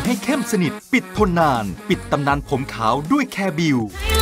ให้เข้มสนิทปิดทนนานปิดตำนานผมขาวด้วยแคร์บิว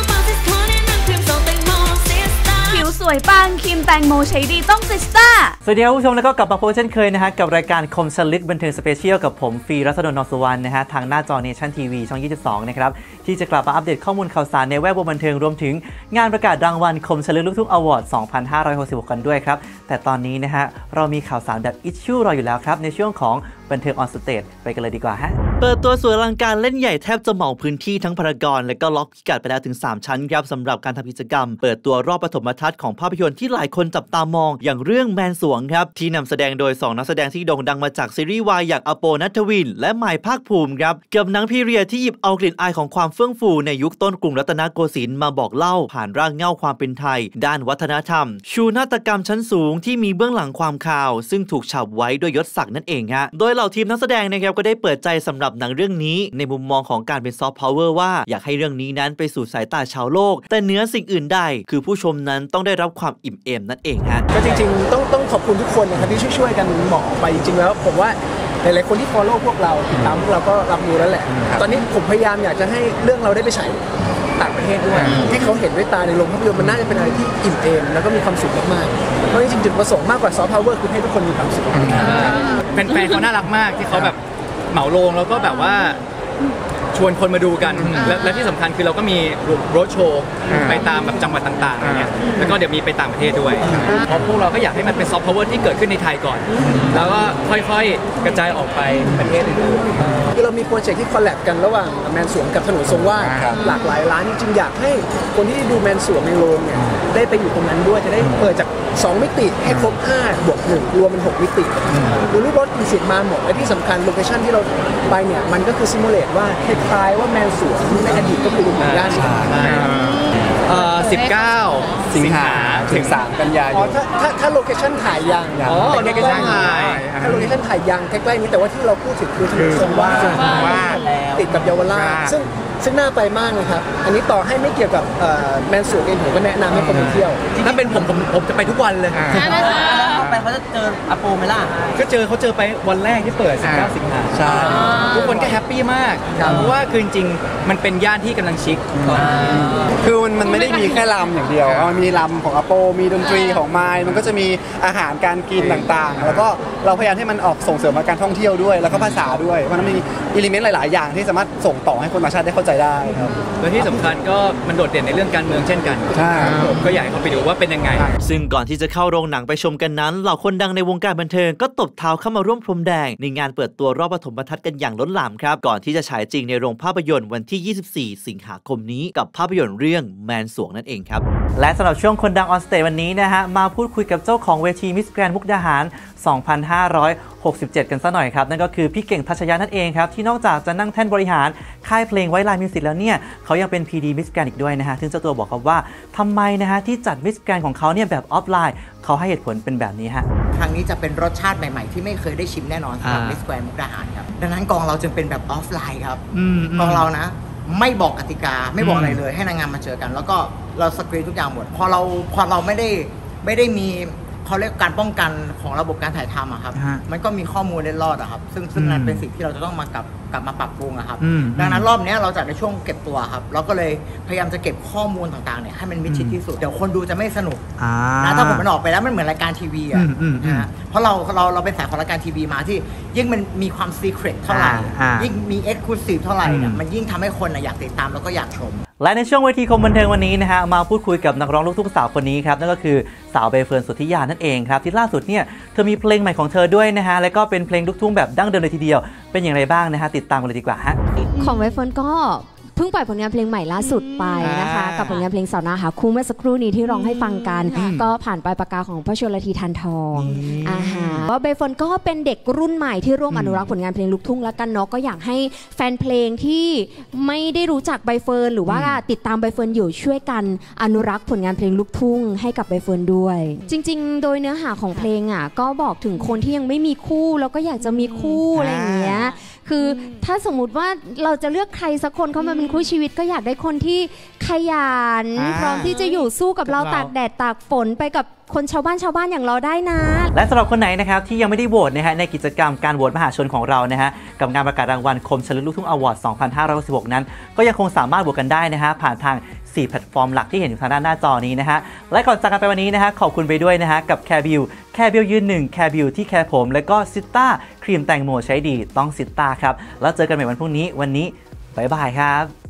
ผิวสวยปังครีมแตงโมใช้ดีต้องซิสตาสวัสดีครับผู้ชมแล้วก็กลับมาพบเช่นเคยนะฮะกับรายการคมชลึกบันเทิงสเปเชียลกับผมฟีรัศดล นสุวรรณนะฮะทางหน้าจอเนชั่นทีวีช่อง 22 นะครับที่จะกลับมาอัปเดตข้อมูลข่าวสารในแวดวงบันเทิงรวมถึงงานประกาศรางวัลคมชลึกลูกทุ่งอวอร์ด 2566 กันด้วยครับแต่ตอนนี้นะฮะเรามีข่าวสารแบบอิชชูรออยู่แล้วครับในช่วงของบันเทิงออนสเตจไปกันเลยดีกว่าฮะเปิดตัวสวยอลังการเล่นใหญ่แทบจะเหมาพื้นที่ทั้งพารากอนและก็ล็อกพิกัดไปแล้วถึง3ชั้นครับสำหรับการทำกิจกรรมเปิดตัวรอบปฐมทัศน์ของภาพยนตร์ที่หลายคนจับตามองอย่างเรื่องแมนสวงครับที่นำแสดงโดย2นักแสดงที่โด่งดังมาจากซีรีส์วายอย่างอโปณัฐวินและใหม่ภาคภูมิครับกับหนังพีเรียดที่หยิบเอากลิ่นอายของความเฟื่องฟูในยุคต้นกรุงรัตนโกสินทร์มาบอกเล่าผ่านรากเหง้าความเป็นไทยด้านวัฒนธรรมชูนาฏกรรมชั้นสูงที่มีเบื้องหลังความข่าวซึ่งถูกฉาบไว้ด้วยยศศักดิ์นั่นเองฮะโดยเหล่าทีมนักแสดงนะครับก็ได้เปิดใจสำหรับหนังเรื่องนี้ในมุมมองของการเป็นซอฟต์พาวเวอร์ว่าอยากให้เรื่องนี้นั้นไปสู่สายตาชาวโลกแต่เหนือสิ่งอื่นใดคือผู้ชมนั้นต้องได้รับความอิ่มเอมนั่นเองฮะก็จริงๆต้องขอบคุณทุกคนนะครับที่ช่วยกันบอกไปจริงๆแล้วผมว่าหลายๆคนที่ follow พวกเราติดตามพวกเราก็รับรู้แล้วแหละตอนนี้ผมพยายามอยากจะให้เรื่องเราได้ไปฉายต่างประเทศด้วยให้เขาเห็นด้วยตาในโรงภาพยนตร์มันน่าจะเป็นอะไรที่อิ่มเอมแล้วก็มีความสุขมากๆเพราะจริงๆจุดประสงค์มากกว่าซอฟต์พาวเวอร์คือให้ทุกคนมีความสุขแฟนๆเขาน่ารักมากที่เขาแบบเหมาโรงแล้วก็แบบว่าชวนคนมาดูกันและที่สำคัญคือเราก็มีโรดโชว์ไปตามแบบจังหวัดต่างๆอะไรเงี้ยแล้วก็เดี๋ยวมีไปต่างประเทศด้วยเพราะพวกเราก็อยากให้มันเป็นซอฟต์พาวเวอร์ที่เกิดขึ้นในไทยก่อนแล้วก็ค่อยๆกระจายออกไปประเทศอื่นๆคือเรามีโปรเจกต์ที่คอลแลบกันระหว่างแมนสวงกับถนนทรงวาดหลากหลายร้านจริงๆอยากให้คนที่ดูแมนสวงในโรงเนี่ยได้ไปอยู่ตรงนั้นด้วยจะได้เปิดจาก2มิติให้ครบ5+1รวมเป็น6มิติดูรูปรถมีสิทธิ์มาหมดและที่สำคัญโลเคชั่นที่เราไปเนี่ยมันก็คือซิมูเลตว่าคล้ายๆว่าแมนสวงในอดีตก็คืออยู่ย่าน 19 สิงหาถึง3 กันยายนถ้าโลเคชั่นถ่ายยังโลเคชั่นถ้าโลเคชั่นถ่ายยังใกล้ๆนี้แต่ว่าที่เราพูดถึงคือถนนทรงวาดติดกับเยาวราชซึ่งน่าไปมากเลยครับอันนี้ต่อให้ไม่เกี่ยวกับแมนสวงเองผมก็แนะนำให้คนไปเที่ยวถ้าเป็นผมจะไปทุกวันเลยไปเขาจะเจออโปไหมล่ะก็เขาเจอไปวันแรกที่เปิด19 สิงหาใช่ทุกคนก็แฮปปี้มากเพราะว่าคือจริงๆมันเป็นย่านที่กำลังชิคคือมันไม่ได้มีแค่ลำอย่างเดียวมันมีลำของอโปมีดนตรีของไมล์มันก็จะมีอาหารการกินต่างๆแล้วก็เราพยายามให้มันออกส่งเสริมการท่องเที่ยวด้วยแล้วก็ภาษาด้วยมันมีอิเลเมนต์หลายๆอย่างที่สามารถส่งต่อให้คนต่างชาติได้เข้าใจได้ครับและที่สำคัญก็มันโดดเด่นในเรื่องการเมืองเช่นกันผมก็อยากให้เขาไปดูว่าเป็นยังไงซึ่งก่อนที่จะเข้าโรงหนังไปชมกันนั้นเหล่าคนดังในวงการบันเทิงก็ตบเท้าเข้ามาร่วมพรมแดงในงานเปิดตัวรอบปฐมทัศน์กันอย่างล้นหลามครับก่อนที่จะฉายจริงในโรงภาพยนตร์วันที่ 24 สิงหาคมนี้กับภาพยนตร์เรื่องแมนสวงนั่นเองครับและสำหรับช่วงคนดังออนสเตจวันนี้นะฮะมาพูดคุยกับเจ้าของเวทีมิสแกรนด์มุกดาหาร 2567 กันซะหน่อยครับนั่นก็คือพี่เก่งทัชยะนั่นเองครับที่นอกจากจะนั่งแท่นบริหารค่ายเพลงไวท์ไลน์มิวสิกแล้วเนี่ยเขายังเป็น PD มิสแกรนด์อีกด้วยนะฮะซึ่งเจ้าตัวบอกครับว่าทำไมนะฮะที่จัดมิสแกรนด์ของเขาเนี่ยแบบออฟไลน์เขาให้เหตุผลเป็นแบบนี้ฮะครั้งนี้จะเป็นรสชาติใหม่ๆที่ไม่เคยได้ชิมแน่นอนสำหรับมิสแกรนด์มุกดาหารครับดังนั้นกองเราจึงเป็นแบบออฟไลน์ครับกองเรานะไม่บอกกติกาไม่บอกอะไรเลยให้นางงามมาเจอกันแล้วก็เราสกรีนทุกอย่างหมดพอเราไม่ได้มีเขาเรียกการป้องกันของระบบการถ่ายทำอะครับมันก็มีข้อมูลเล็ดลอดอะครับซึ่งนั้นเป็นสิ่งที่เราจะต้องกลับมาปรับปรุงอะครับดังนั้นรอบนี้เราจัดในช่วงเก็บตัวครับเราก็เลยพยายามจะเก็บข้อมูลต่างๆเนี่ยให้มันมิดชิดที่สุดเดี๋ยวคนดูจะไม่สนุกนะถ้าผมมันออกไปแล้วมันเหมือนรายการทีวีอะนะเพราะเราเป็นสายของรายการทีวีมาที่ยิ่งมันมีความซีเครตเท่าไหร่ยิ่งมีเอ็กซ์คลูซีฟเท่าไหร่เนี่ยมันยิ่งทำให้คนอยากติดตามแล้วก็อยากชมและในช่วงเวทีคมบันเทิงวันนี้นะฮะมาพูดคุยกับนักร้องลูกทุ่งสาวคนนี้ครับนั่นก็คือสาวใบเฟิร์น สุทธิยานั่นเองครับที่ล่าสุดเนี่ยเธอมีเพลงใหม่ของเธอด้วยนะฮะและก็เป็นเพลงลูกทุ่งแบบดั้งเดิมเลยทีเดียวเป็นอย่างไรบ้างนะฮะติดตามกันเลยดีกว่าฮะของใบเฟิร์นก็เพิ่งปล่อยผลงานเพลงใหม่ล่าสุดไปนะคะกับผลงานเพลงสาวนาหาคู่เมื่อสักครู่นี้ที่ร้องให้ฟังกันก็ผ่านปลายปากกาของพระชลธีทานทองว่าใบเฟิร์นก็เป็นเด็กรุ่นใหม่ที่ร่วมอนุรักษ์ผลงานเพลงลูกทุ่งแล้วกันเนาะก็อยากให้แฟนเพลงที่ไม่ได้รู้จักใบเฟิร์นหรือว่าติดตามใบเฟิร์นอยู่ช่วยกันอนุรักษ์ผลงานเพลงลูกทุ่งให้กับใบเฟิร์นด้วยจริงๆโดยเนื้อหาของเพลงอ่ะก็บอกถึงคนที่ยังไม่มีคู่แล้วก็อยากจะมีคู่อะไรอย่างเงี้ยคือถ้าสมมุติว่าเราจะเลือกใครสักคนเข้ามาเป็นคู่ชีวิตก็อยากได้คนที่ขยันพร้อมที่จะอยู่สู้กับเราตากแดดตากฝนไปกับคนชาวบ้านอย่างเราได้นะและสำหรับคนไหนนะครับที่ยังไม่ได้โหวตนะฮะในกิจกรรมการโหวตมหาชนของเรานะฮะกับงานประกาศรางวัลคมชลึกลูกทุ่งอวอร์ด 2566 นั้นก็ยังคงสามารถโหวตกันได้นะฮะผ่านทาง4แพลตฟอร์มหลักที่เห็นอยู่ทางด้านหน้าจอนี้นะฮะและก่อนจากกันไปวันนี้นะฮะขอบคุณไปด้วยนะฮะกับแคร์บิวยืนหนึ่งแคร์บิวที่แคร์ผมและก็ซิต้าครีมแตงโมใช้ดีต้องซิต้าครับแล้วเจอกันใหม่วันพรุ่งนี้วันนี้บ๊ายบายครับ